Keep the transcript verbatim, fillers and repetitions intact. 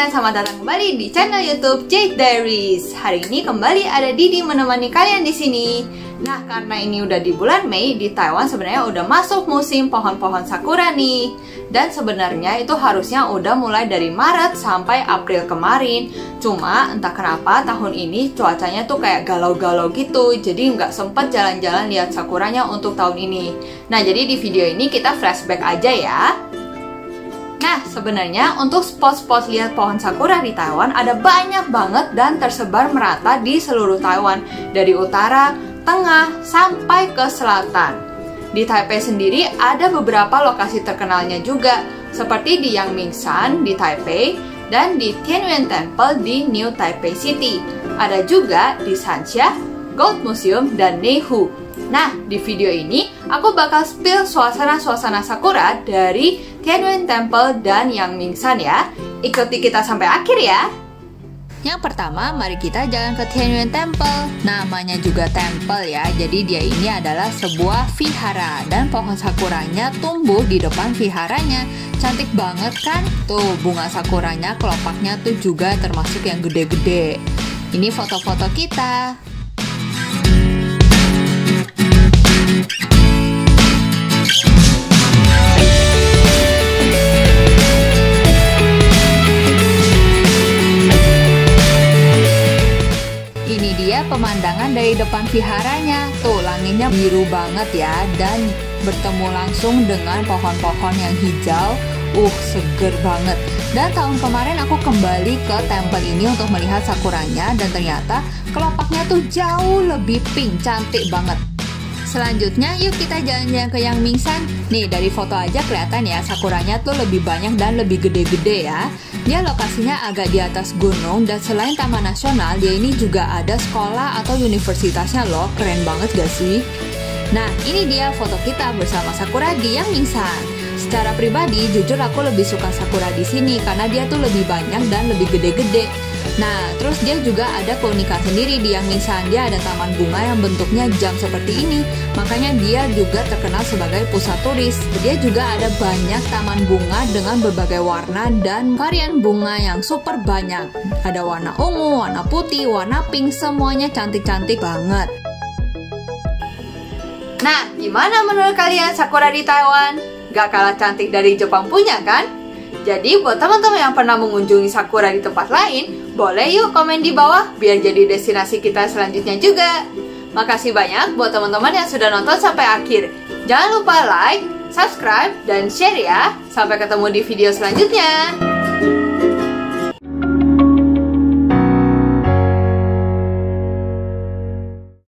semuanya, selamat datang kembali di channel YouTube Jade Diaries. Hari ini kembali ada Didi menemani kalian di sini. Nah, karena ini udah di bulan Mei, di Taiwan sebenarnya udah masuk musim pohon-pohon sakura nih. Dan sebenarnya itu harusnya udah mulai dari Maret sampai April kemarin. Cuma entah kenapa tahun ini cuacanya tuh kayak galau-galau gitu, jadi nggak sempet jalan-jalan lihat sakuranya untuk tahun ini. Nah, jadi di video ini kita flashback aja ya. Nah, sebenarnya untuk spot-spot lihat pohon sakura di Taiwan ada banyak banget dan tersebar merata di seluruh Taiwan, dari utara, tengah, sampai ke selatan. Di Taipei sendiri ada beberapa lokasi terkenalnya juga, seperti di Yangmingshan di Taipei dan di Tianyuan Temple di New Taipei City. Ada juga di Sanxia, Gold Museum, dan Neihu. Nah, di video ini aku bakal spill suasana-suasana sakura dari Tianyuan Temple dan Yangmingshan ya. Ikuti kita sampai akhir ya. Yang pertama, mari kita jalan ke Tianyuan Temple. Namanya juga temple ya, jadi dia ini adalah sebuah vihara dan pohon sakuranya tumbuh di depan viharanya. Cantik banget kan? Tuh, bunga sakuranya, kelopaknya tuh juga termasuk yang gede-gede. Ini foto-foto kita. Pemandangan dari depan viharanya. Tuh, langitnya biru banget ya, dan bertemu langsung dengan pohon-pohon yang hijau. Uh, seger banget. Dan tahun kemarin aku kembali ke temple ini untuk melihat sakuranya, dan ternyata kelopaknya tuh jauh lebih pink, cantik banget. Selanjutnya, yuk kita jalan-jalan ke Yangmingshan. Nih, dari foto aja kelihatan ya, sakuranya tuh lebih banyak dan lebih gede-gede ya. Dia lokasinya agak di atas gunung, dan selain taman nasional, dia ini juga ada sekolah atau universitasnya loh. Keren banget gak sih? Nah, ini dia foto kita bersama sakura di Yangmingshan. Secara pribadi, jujur aku lebih suka sakura di sini karena dia tuh lebih banyak dan lebih gede-gede. Nah, terus dia juga ada keunikan sendiri di Yangmingshan. Dia ada taman bunga yang bentuknya jam seperti ini. Makanya dia juga terkenal sebagai pusat turis. Dia juga ada banyak taman bunga dengan berbagai warna dan varian bunga yang super banyak. Ada warna ungu, warna putih, warna pink, semuanya cantik-cantik banget. Nah, gimana menurut kalian sakura di Taiwan? Gak kalah cantik dari Jepang punya kan? Jadi buat teman-teman yang pernah mengunjungi sakura di tempat lain, boleh yuk komen di bawah biar jadi destinasi kita selanjutnya juga. Makasih banyak buat teman-teman yang sudah nonton sampai akhir. Jangan lupa like, subscribe, dan share ya. Sampai ketemu di video selanjutnya.